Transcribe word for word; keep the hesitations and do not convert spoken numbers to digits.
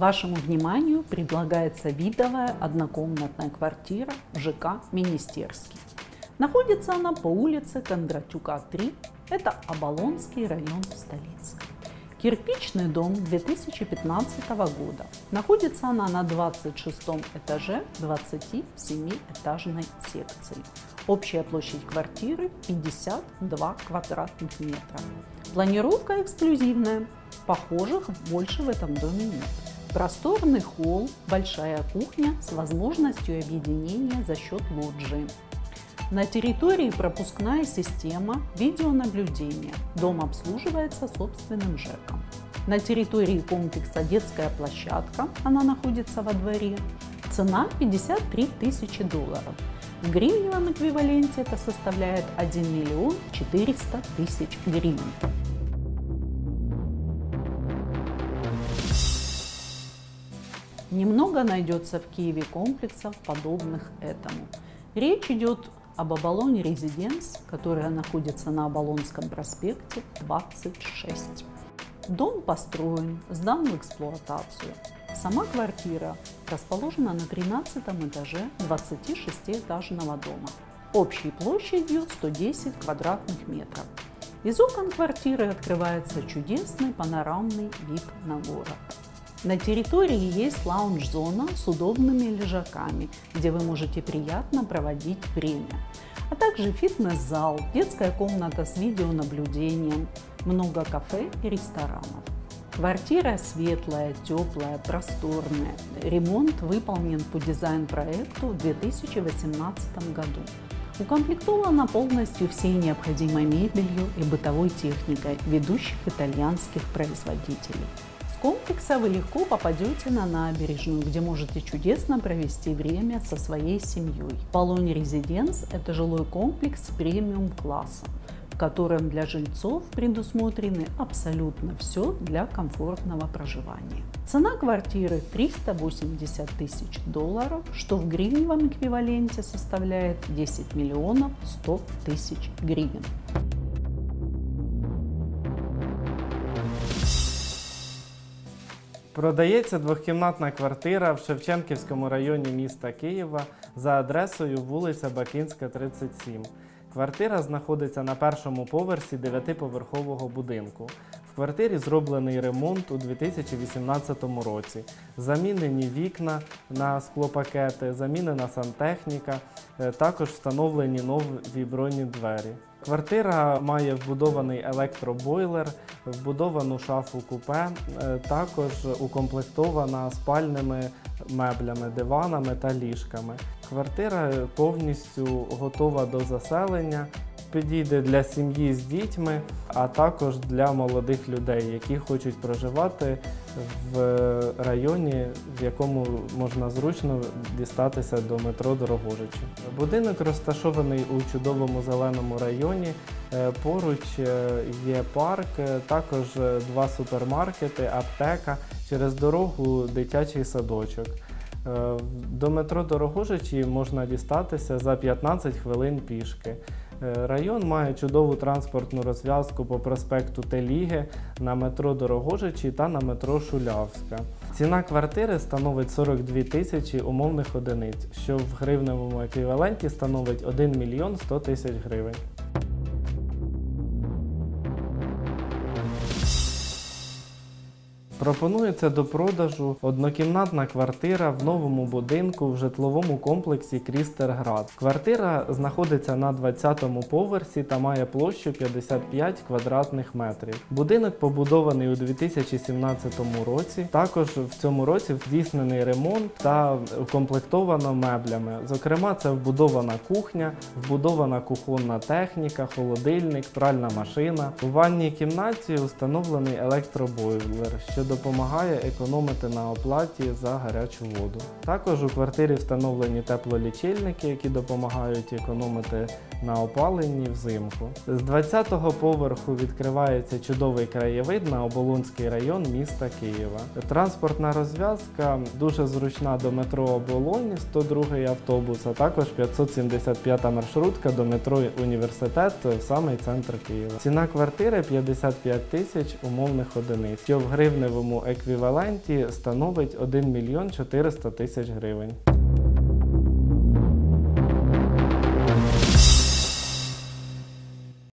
Вашему вниманию предлагается видовая однокомнатная квартира в ЖК «Министерский». Находится она по улице Кондратюка, три, это Оболонский район столицы. Кирпичный дом две тысячи пятнадцатого года. Находится она на двадцать шестом этаже двадцатисемиэтажной секции. Общая площадь квартиры пятьдесят два квадратных метра. Планировка эксклюзивная. Похожих больше в этом доме нет. Просторный холл, большая кухня с возможностью объединения за счет лоджии. На территории пропускная система видеонаблюдения. Дом обслуживается собственным ЖЭКом. На территории комплекса детская площадка, она находится во дворе. Цена пятьдесят три тысячи долларов. В гривневом эквиваленте это составляет один миллион четыреста тысяч гривен. Немного найдется в Киеве комплексов, подобных этому. Речь идет об Оболонь Резиденс, которая находится на Оболонском проспекте двадцать шесть. Дом построен, сдан в эксплуатацию. Сама квартира расположена на тринадцатом этаже двадцатишестиэтажного дома. Общей площадью сто десять квадратных метров. Из окон квартиры открывается чудесный панорамный вид на город. На территории есть лаунж-зона с удобными лежаками, где вы можете приятно проводить время, а также фитнес-зал, детская комната с видеонаблюдением, много кафе и ресторанов. Квартира светлая, теплая, просторная. Ремонт выполнен по дизайн-проекту в две тысячи восемнадцатом году. Укомплектована полностью всей необходимой мебелью и бытовой техникой ведущих итальянских производителей. С комплекса вы легко попадете на набережную, где можете чудесно провести время со своей семьей. Оболонь Резиденс – это жилой комплекс премиум-класса, в котором для жильцов предусмотрены абсолютно все для комфортного проживания. Цена квартиры триста восемьдесят тысяч долларов, что в гривневом эквиваленте составляет десять миллионов сто тысяч гривен. Продається двохкімнатна квартира в Шевченківському районі міста Києва за адресою вулиця Бакинська, тридцять сім. Квартира знаходиться на першому поверсі дев'ятиповерхового будинку. В квартирі зроблений ремонт у дві тисячі вісімнадцятому році. Замінені вікна на склопакети, замінена сантехніка, також встановлені нові броньовані двері. Квартира має вбудований електробойлер, вбудовану шафу купе, також укомплектована спальними меблями, диванами та ліжками. Квартира повністю готова до заселення, підійде для сім'ї з дітьми, а також для молодих людей, які хочуть проживати в районі, в якому можна зручно дістатися до метро Дорогожичі. Будинок розташований у чудовому зеленому районі, поруч є парк, також два супермаркети, аптека, через дорогу дитячий садочок. До метро Дорогожичі можна дістатися за п'ятнадцять хвилин пішки. Район має чудову транспортну розв'язку по проспекту Теліги, на метро Дорогожичі та на метро Шулявська. Ціна квартири становить сорок дві тисячі умовних одиниць, що в гривневому еквіваленті становить один мільйон сто тисяч гривень. Пропонується до продажу однокімнатна квартира в новому будинку в житловому комплексі Крістерград. Квартира знаходиться на двадцятому поверсі та має площу п'ятдесят п'ять квадратних метрів. Будинок побудований у дві тисячі сімнадцятому році. Також в цьому році здійснений ремонт та укомплектовано меблями. Зокрема, це вбудована кухня, вбудована кухонна техніка, холодильник, пральна машина. У ванній кімнаті встановлений електробойлер, що допомагає економити на оплаті за гарячу воду. Також у квартирі встановлені теплолічильники, які допомагають економити на опаленні взимку. З двадцятого поверху відкривається чудовий краєвид на Оболонський район міста Києва. Транспортна розв'язка дуже зручна до метро Оболонь, сто другий автобус, а також п'ятсот сімдесят п'ята маршрутка до метро Університет в самий центр Києва. Ціна квартири п'ятдесят п'ять тисяч умовних одиниць, що в гривневому еквіваленті становить один мільйон чотириста тисяч гривень.